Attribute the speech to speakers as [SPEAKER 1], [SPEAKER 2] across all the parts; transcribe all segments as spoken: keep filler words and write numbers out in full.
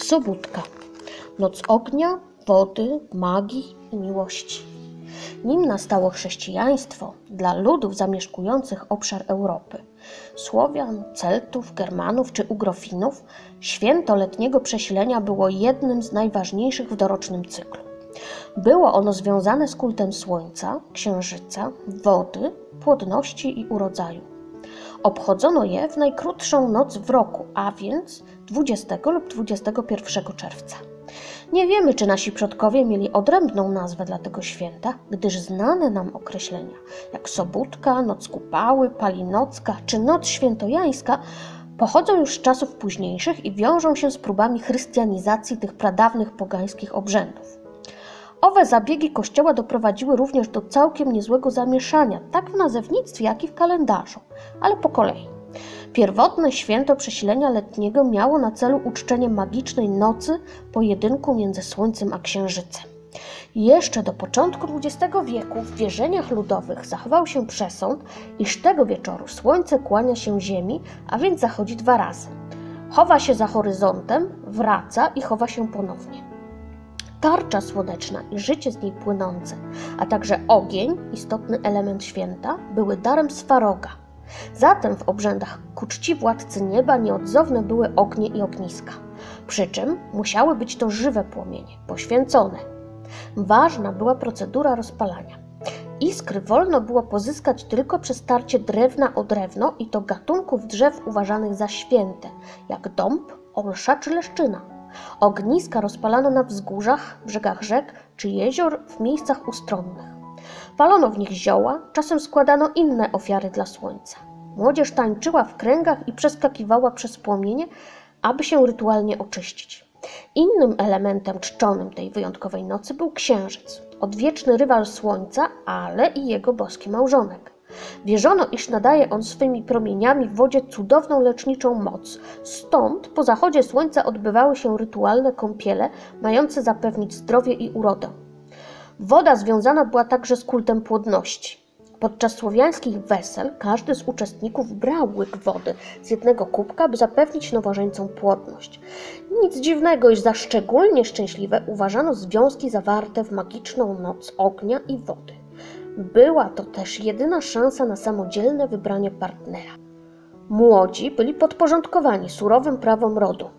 [SPEAKER 1] Sobótka. Noc ognia, wody, magii i miłości. Nim nastało chrześcijaństwo dla ludów zamieszkujących obszar Europy, Słowian, Celtów, Germanów czy Ugrofinów, święto letniego przesilenia było jednym z najważniejszych w dorocznym cyklu. Było ono związane z kultem słońca, księżyca, wody, płodności i urodzaju. Obchodzono je w najkrótszą noc w roku, a więc dwudziestego lub dwudziestego pierwszego czerwca. Nie wiemy, czy nasi przodkowie mieli odrębną nazwę dla tego święta, gdyż znane nam określenia jak Sobótka, Noc Kupały, Palinocka czy Noc Świętojańska pochodzą już z czasów późniejszych i wiążą się z próbami chrystianizacji tych pradawnych pogańskich obrzędów. Owe zabiegi Kościoła doprowadziły również do całkiem niezłego zamieszania, tak w nazewnictwie, jak i w kalendarzu, ale po kolei. Pierwotne święto przesilenia letniego miało na celu uczczenie magicznej nocy pojedynku między Słońcem a Księżycem. Jeszcze do początku dwudziestego wieku w wierzeniach ludowych zachował się przesąd, iż tego wieczoru Słońce kłania się Ziemi, a więc zachodzi dwa razy. Chowa się za horyzontem, wraca i chowa się ponownie. Tarcza słoneczna i życie z niej płynące, a także ogień, istotny element święta, były darem Swaroga. Zatem w obrzędach ku czci władcy nieba nieodzowne były ognie i ogniska, przy czym musiały być to żywe płomienie, poświęcone. Ważna była procedura rozpalania. Iskry wolno było pozyskać tylko przez tarcie drewna o drewno i to gatunków drzew uważanych za święte, jak dąb, olsza czy leszczyna. Ogniska rozpalano na wzgórzach, brzegach rzek czy jezior w miejscach ustronnych. Palono w nich zioła, czasem składano inne ofiary dla słońca. Młodzież tańczyła w kręgach i przeskakiwała przez płomienie, aby się rytualnie oczyścić. Innym elementem czczonym tej wyjątkowej nocy był księżyc, odwieczny rywal słońca, ale i jego boski małżonek. Wierzono, iż nadaje on swymi promieniami w wodzie cudowną leczniczą moc. Stąd po zachodzie słońca odbywały się rytualne kąpiele, mające zapewnić zdrowie i urodę. Woda związana była także z kultem płodności. Podczas słowiańskich wesel każdy z uczestników brał łyk wody z jednego kubka, by zapewnić nowożeńcom płodność. Nic dziwnego, iż za szczególnie szczęśliwe uważano związki zawarte w magiczną noc ognia i wody. Była to też jedyna szansa na samodzielne wybranie partnera. Młodzi byli podporządkowani surowym prawom rodu.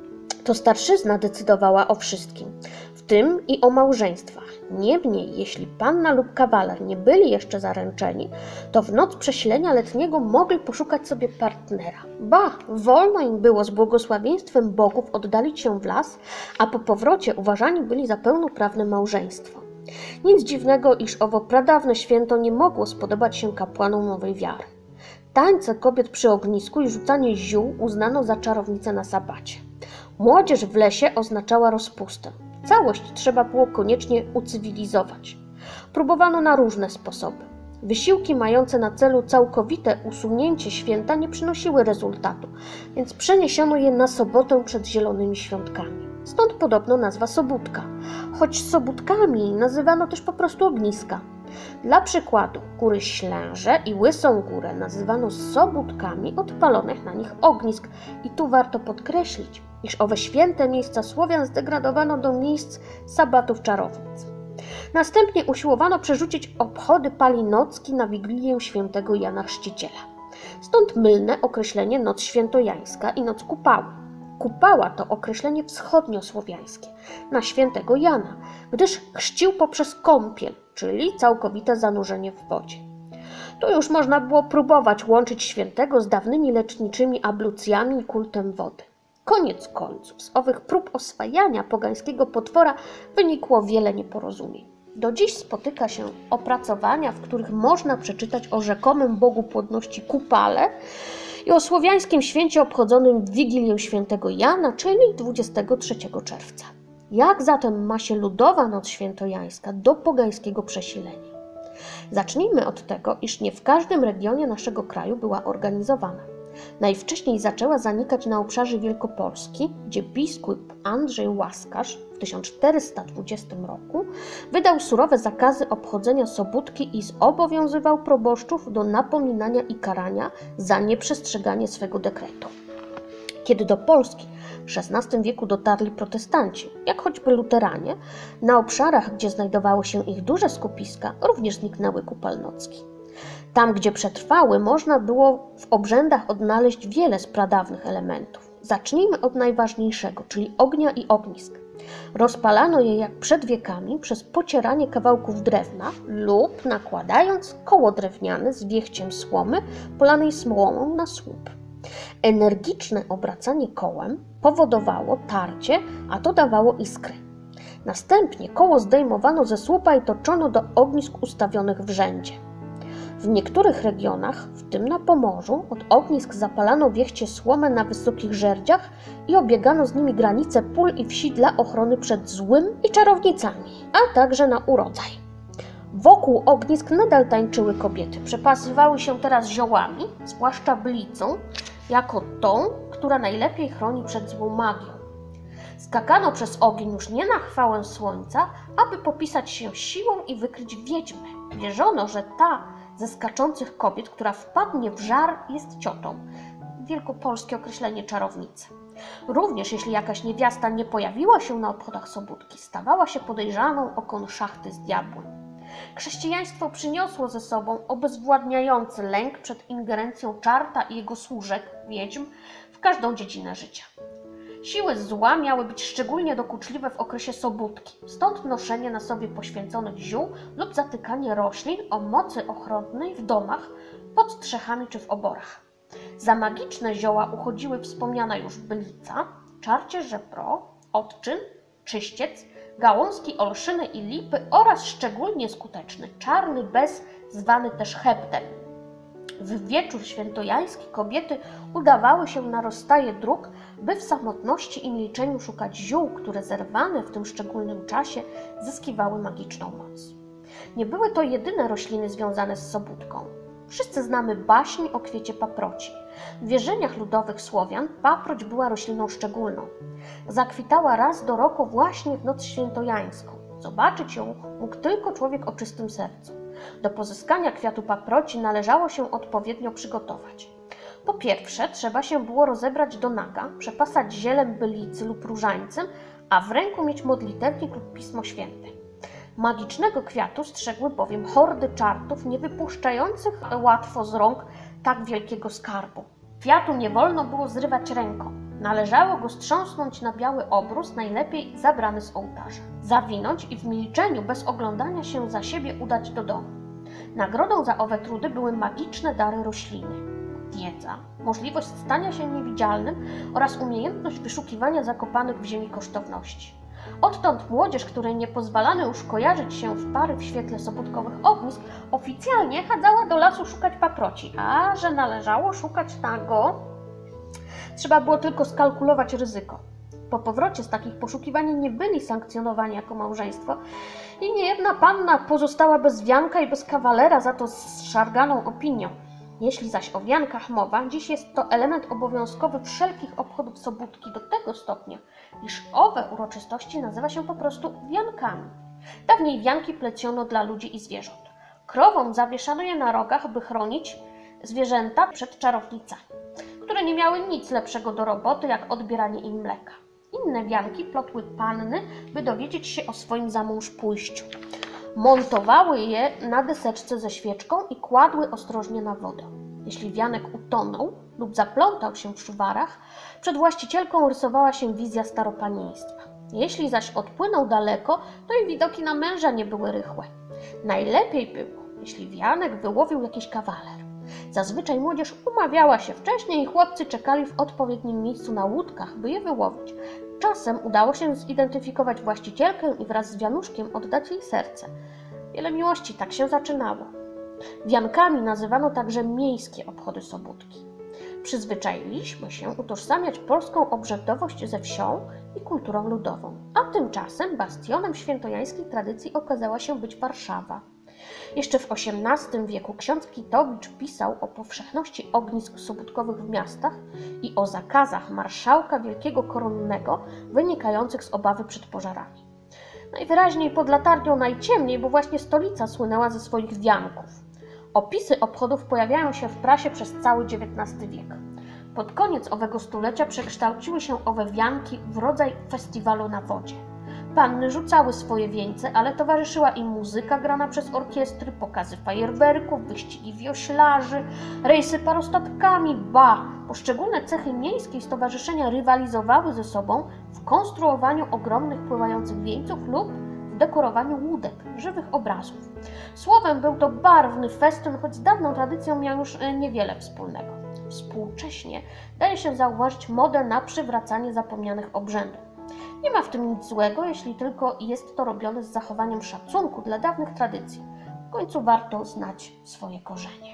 [SPEAKER 1] To starszyzna decydowała o wszystkim, w tym i o małżeństwach. Niemniej, jeśli panna lub kawaler nie byli jeszcze zaręczeni, to w noc przesilenia letniego mogli poszukać sobie partnera. Ba, wolno im było z błogosławieństwem bogów oddalić się w las, a po powrocie uważani byli za pełnoprawne małżeństwo. Nic dziwnego, iż owo pradawne święto nie mogło spodobać się kapłanom nowej wiary. Tańce kobiet przy ognisku i rzucanie ziół uznano za czarownicę na sabacie. Młodzież w lesie oznaczała rozpustę. Całość trzeba było koniecznie ucywilizować. Próbowano na różne sposoby. Wysiłki mające na celu całkowite usunięcie święta nie przynosiły rezultatu, więc przeniesiono je na sobotę przed zielonymi świątkami. Stąd podobno nazwa Sobótka, choć Sobótkami nazywano też po prostu ogniska. Dla przykładu góry Ślęże i Łysą Górę nazywano Sobótkami od palonych na nich ognisk i tu warto podkreślić, iż owe święte miejsca Słowian zdegradowano do miejsc sabatów czarownic. Następnie usiłowano przerzucić obchody Palinocki na Wigilię świętego Jana Chrzciciela. Stąd mylne określenie Noc Świętojańska i Noc Kupały. Kupała to określenie wschodniosłowiańskie na świętego Jana, gdyż chrzcił poprzez kąpiel, czyli całkowite zanurzenie w wodzie. Tu już można było próbować łączyć świętego z dawnymi leczniczymi ablucjami i kultem wody. Koniec końców z owych prób oswajania pogańskiego potwora wynikło wiele nieporozumień. Do dziś spotyka się opracowania, w których można przeczytać o rzekomym bogu płodności Kupale i o słowiańskim święcie obchodzonym w Wigilię świętego Jana, czyli dwudziestego trzeciego czerwca. Jak zatem ma się ludowa noc świętojańska do pogańskiego przesilenia? Zacznijmy od tego, iż nie w każdym regionie naszego kraju była organizowana. Najwcześniej zaczęła zanikać na obszarze Wielkopolski, gdzie biskup Andrzej Łaskarz w tysiąc czterysta dwudziestym roku wydał surowe zakazy obchodzenia Sobótki i zobowiązywał proboszczów do napominania i karania za nieprzestrzeganie swego dekretu. Kiedy do Polski w szesnastym wieku dotarli protestanci, jak choćby luteranie, na obszarach, gdzie znajdowały się ich duże skupiska, również zniknęły kupalnocki. Tam, gdzie przetrwały, można było w obrzędach odnaleźć wiele z pradawnych elementów. Zacznijmy od najważniejszego, czyli ognia i ognisk. Rozpalano je jak przed wiekami przez pocieranie kawałków drewna lub nakładając koło drewniane z wiechciem słomy polanej smołą na słup. Energiczne obracanie kołem powodowało tarcie, a to dawało iskry. Następnie koło zdejmowano ze słupa i toczono do ognisk ustawionych w rzędzie. W niektórych regionach, w tym na Pomorzu, od ognisk zapalano wiechcie słomę na wysokich żerdziach i obiegano z nimi granice pól i wsi dla ochrony przed złym i czarownicami, a także na urodzaj. Wokół ognisk nadal tańczyły kobiety. Przepasywały się teraz ziołami, zwłaszcza blicą, jako tą, która najlepiej chroni przed złą magią. Skakano przez ogień już nie na chwałę słońca, aby popisać się siłą i wykryć wiedźmę. Wierzono, że ta ze skaczących kobiet, która wpadnie w żar, jest ciotą. Wielkopolskie określenie czarownicy. Również jeśli jakaś niewiasta nie pojawiła się na obchodach Sobótki, stawała się podejrzaną o konszachty z diabłem. Chrześcijaństwo przyniosło ze sobą obezwładniający lęk przed ingerencją czarta i jego służek, wiedźm, w każdą dziedzinę życia. Siły zła miały być szczególnie dokuczliwe w okresie Sobótki, stąd noszenie na sobie poświęconych ziół lub zatykanie roślin o mocy ochronnej w domach, pod strzechami czy w oborach. Za magiczne zioła uchodziły wspomniana już bylica, czarcie żebro, odczyn, czyściec, gałązki olszyny i lipy oraz szczególnie skuteczny czarny bez, zwany też heptem. W wieczór świętojański kobiety udawały się na rozstaje dróg, by w samotności i milczeniu szukać ziół, które zerwane w tym szczególnym czasie zyskiwały magiczną moc. Nie były to jedyne rośliny związane z Sobótką. Wszyscy znamy baśń o kwiecie paproci. W wierzeniach ludowych Słowian paproć była rośliną szczególną. Zakwitała raz do roku właśnie w noc świętojańską. Zobaczyć ją mógł tylko człowiek o czystym sercu. Do pozyskania kwiatu paproci należało się odpowiednio przygotować. Po pierwsze, trzeba się było rozebrać do naga, przepasać zielem bylicy lub różańcem, a w ręku mieć modlitewnik lub Pismo Święte. Magicznego kwiatu strzegły bowiem hordy czartów, nie wypuszczających łatwo z rąk tak wielkiego skarbu. Kwiatu nie wolno było zrywać ręką. Należało go strząsnąć na biały obrus, najlepiej zabrany z ołtarza. Zawinąć i w milczeniu, bez oglądania się za siebie, udać do domu. Nagrodą za owe trudy były magiczne dary rośliny. Wiedza, możliwość stania się niewidzialnym oraz umiejętność wyszukiwania zakopanych w ziemi kosztowności. Odtąd młodzież, której nie pozwalano już kojarzyć się w pary w świetle sobótkowych ognisk, oficjalnie chadzała do lasu szukać paproci, a że należało szukać nago, trzeba było tylko skalkulować ryzyko. Po powrocie z takich poszukiwań nie byli sankcjonowani jako małżeństwo i niejedna panna pozostała bez wianka i bez kawalera, za to z szarganą opinią. Jeśli zaś o wiankach mowa, dziś jest to element obowiązkowy wszelkich obchodów Sobótki do tego stopnia, iż owe uroczystości nazywa się po prostu wiankami. Dawniej wianki pleciono dla ludzi i zwierząt. Krowom zawieszano je na rogach, by chronić zwierzęta przed czarownicami, które nie miały nic lepszego do roboty, jak odbieranie im mleka. Inne wianki plotły panny, by dowiedzieć się o swoim zamąż pójściu. Montowały je na deseczce ze świeczką i kładły ostrożnie na wodę. Jeśli wianek utonął lub zaplątał się w szuwarach, przed właścicielką rysowała się wizja staropanieństwa. Jeśli zaś odpłynął daleko, to i widoki na męża nie były rychłe. Najlepiej było, jeśli wianek wyłowił jakiś kawaler. Zazwyczaj młodzież umawiała się wcześniej i chłopcy czekali w odpowiednim miejscu na łódkach, by je wyłowić. Czasem udało się zidentyfikować właścicielkę i wraz z wianuszkiem oddać jej serce. Wiele miłości tak się zaczynało. Wiankami nazywano także miejskie obchody Sobótki. Przyzwyczailiśmy się utożsamiać polską obrzędowość ze wsią i kulturą ludową, a tymczasem bastionem świętojańskiej tradycji okazała się być Warszawa. Jeszcze w osiemnastym wieku ksiądz Kitowicz pisał o powszechności ognisk sobótkowych w miastach i o zakazach marszałka wielkiego koronnego wynikających z obawy przed pożarami. Najwyraźniej pod latarnią najciemniej, bo właśnie stolica słynęła ze swoich wianków. Opisy obchodów pojawiają się w prasie przez cały dziewiętnasty wiek. Pod koniec owego stulecia przekształciły się owe wianki w rodzaj festiwalu na wodzie. Panny rzucały swoje wieńce, ale towarzyszyła im muzyka grana przez orkiestry, pokazy fajerwerków, wyścigi wioślarzy, rejsy parostatkami, ba! Poszczególne cechy miejskiej stowarzyszenia rywalizowały ze sobą w konstruowaniu ogromnych pływających wieńców lub w dekorowaniu łódek, żywych obrazów. Słowem, był to barwny festyn, choć z dawną tradycją miał już niewiele wspólnego. Współcześnie daje się zauważyć modę na przywracanie zapomnianych obrzędów. Nie ma w tym nic złego, jeśli tylko jest to robione z zachowaniem szacunku dla dawnych tradycji. W końcu warto znać swoje korzenie.